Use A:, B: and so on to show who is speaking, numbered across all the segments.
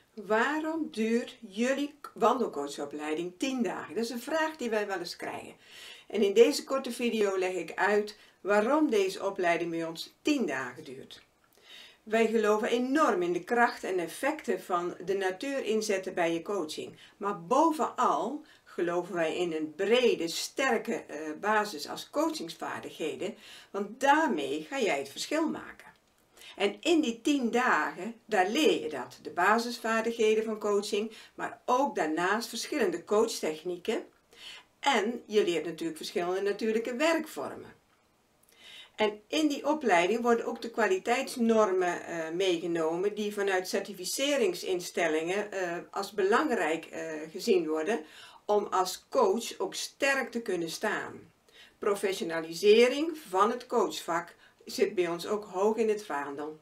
A: Waarom duurt jullie wandelcoachopleiding 10 dagen? Dat is een vraag die wij wel eens krijgen. En in deze korte video leg ik uit waarom deze opleiding bij ons 10 dagen duurt. Wij geloven enorm in de kracht en effecten van de natuur inzetten bij je coaching. Maar bovenal geloven wij in een brede, sterke basis als coachingsvaardigheden, want daarmee ga jij het verschil maken. En in die 10 dagen, daar leer je dat. De basisvaardigheden van coaching, maar ook daarnaast verschillende coachtechnieken. En je leert natuurlijk verschillende natuurlijke werkvormen. En in die opleiding worden ook de kwaliteitsnormen meegenomen die vanuit certificeringsinstellingen als belangrijk gezien worden om als coach ook sterk te kunnen staan. Professionalisering van het coachvak zit bij ons ook hoog in het vaandel.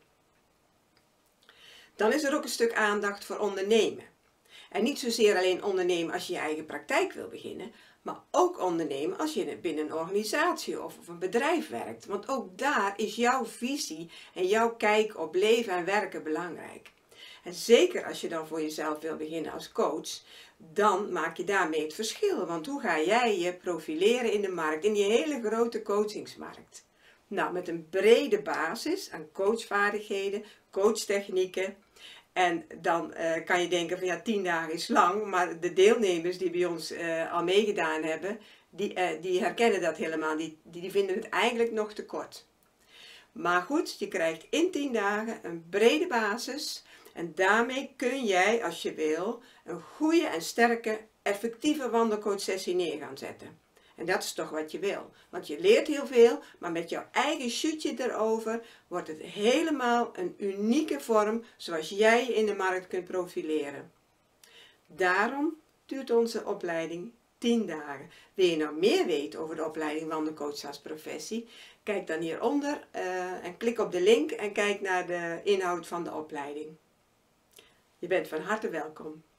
A: Dan is er ook een stuk aandacht voor ondernemen. En niet zozeer alleen ondernemen als je je eigen praktijk wil beginnen, maar ook ondernemen als je binnen een organisatie of een bedrijf werkt. Want ook daar is jouw visie en jouw kijk op leven en werken belangrijk. En zeker als je dan voor jezelf wil beginnen als coach, dan maak je daarmee het verschil. Want hoe ga jij je profileren in de markt, in die hele grote coachingsmarkt? Nou, met een brede basis aan coachvaardigheden, coachtechnieken. En dan kan je denken van ja, 10 dagen is lang, maar de deelnemers die bij ons al meegedaan hebben, die herkennen dat helemaal niet. Die vinden het eigenlijk nog te kort. Maar goed, je krijgt in 10 dagen een brede basis en daarmee kun jij, als je wil, een goede en sterke, effectieve wandelcoachsessie neer gaan zetten. En dat is toch wat je wil. Want je leert heel veel, maar met jouw eigen shootje erover wordt het helemaal een unieke vorm zoals jij je in de markt kunt profileren. Daarom duurt onze opleiding 10 dagen. Wil je nou meer weten over de opleiding Wandelcoach als professie? Kijk dan hieronder en klik op de link en kijk naar de inhoud van de opleiding. Je bent van harte welkom.